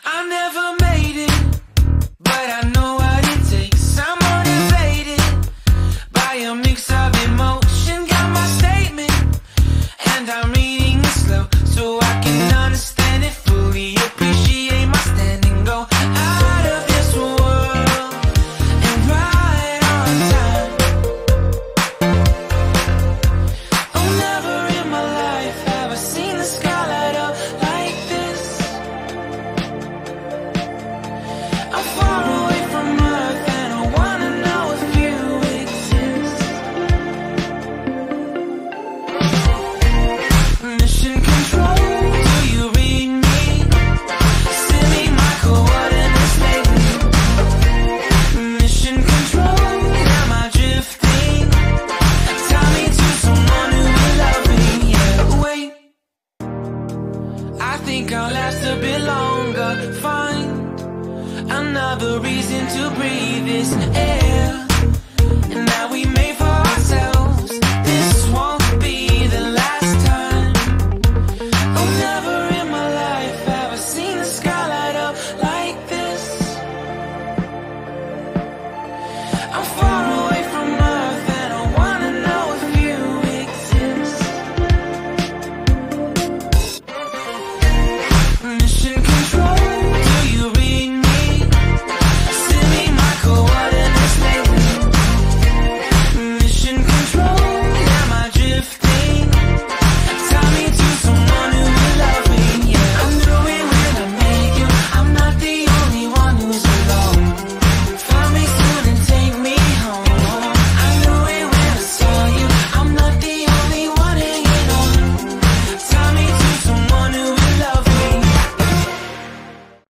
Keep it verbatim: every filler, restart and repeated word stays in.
I never made it, but I know what it takes. I'm motivated by a mix of emotion. Got my statement, and I'm reading it slow so I can understand it fully. Appreciate my standing, go out of this world and right on time. Oh, never in my life have I seen the sky light up like this. I'm far away from Earth and I wanna know if you exist. Mission control, do you read me? Send me my coordinates lately. Mission control, am I drifting? Tie me to someone who will love me. Yeah, wait, I think I'll last a bit longer. Find another reason to breathe this air. And now we may